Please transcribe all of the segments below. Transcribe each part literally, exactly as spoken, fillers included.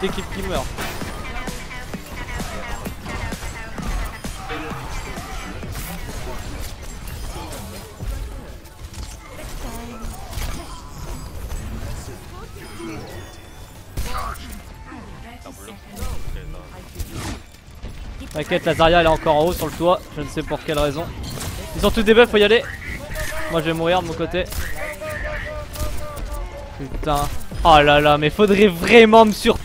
toute l'équipe qui meurt. T'inquiète, la Zarya elle est encore en haut sur le toit, je ne sais pour quelle raison. Ils ont tous des buffs, faut y aller. Moi je vais mourir de mon côté. Putain. Oh là là, mais faudrait vraiment me sur...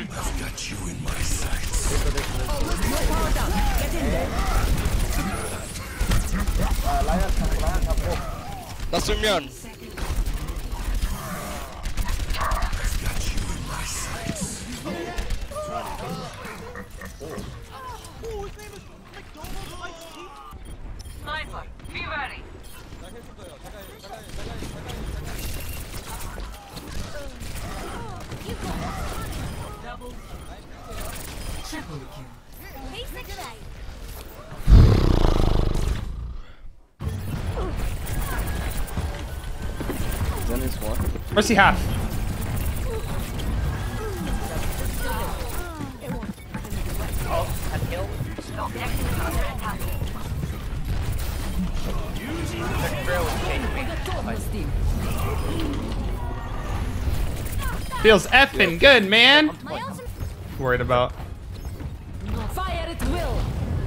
Nasumian. Sniper, be ready. Double, triple kill. Mercy half. Oh, I killed. Feels effing good, man. Worried about. Fire at will.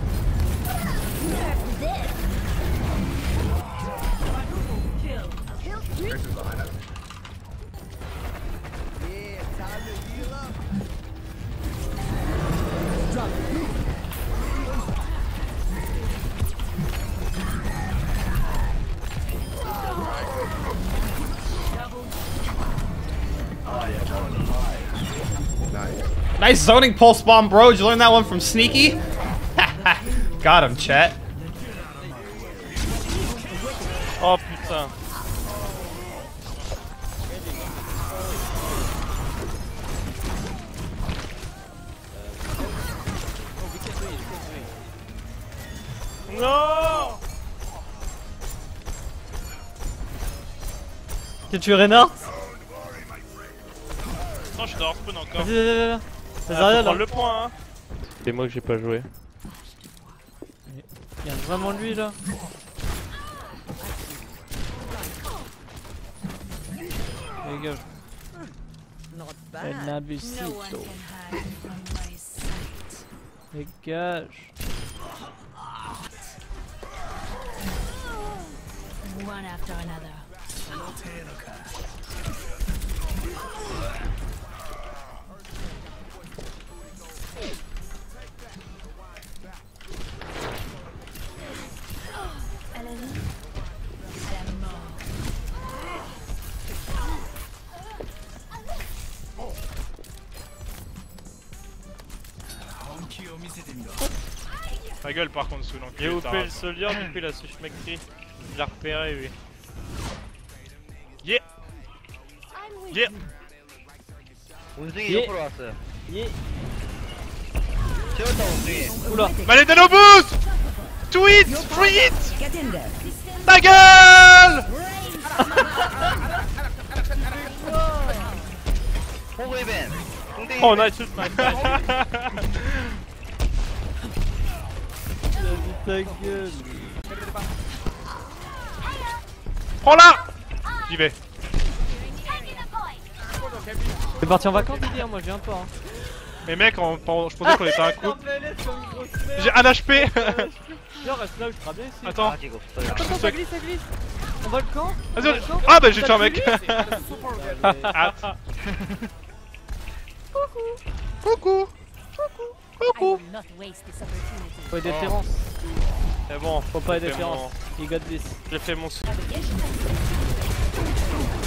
Nice zoning pulse bomb, bro. Did you learn that one from Sneaky? Got him, chat. Oh putain. Non. Tu tues Reinhardt? Non, je suis dans spawn encore. Vas-y, vas-y, vas-y. Ah, Zarya faut là. prendre le point, hein. C'est moi que j'ai pas joué. Il y a vraiment lui là. Dégage. El Nabusito. Dégage. One after another. Ma gueule par contre sous l'enculé. J'ai de O ta P le race. soldier, du coup il a su schmectri. Je l'ai repéré lui. Yeah. Yeah. 원숭이 옆으로 왔어요. Yeah. 채웠다 원숭이. Oula. Maledano boost. Tweet. Free hit. Get in there. Ta gueule. 호그 이벤. 뚱땡이 Oh 이벤. nice ult, nice, nice. Ta gueule. Prends-la. J'y vais. T'es parti en vacances Didier? Moi je viens pas hein. Mais mec, on- on- je pensais qu'on était un couple. J'ai un H P. Viens reste là où je serai bien ici. Attends. 아직 없어요. Attends, ça glisse, ça glisse. On va le camp. Vas-y, on- Ah bah j'ai tué un mec. Ah. Coucou. Coucou. Faut aider Terrence. C'est bon, Faut pas aider j'ai fait Terrence. mon- Il got this. J'ai fait mon.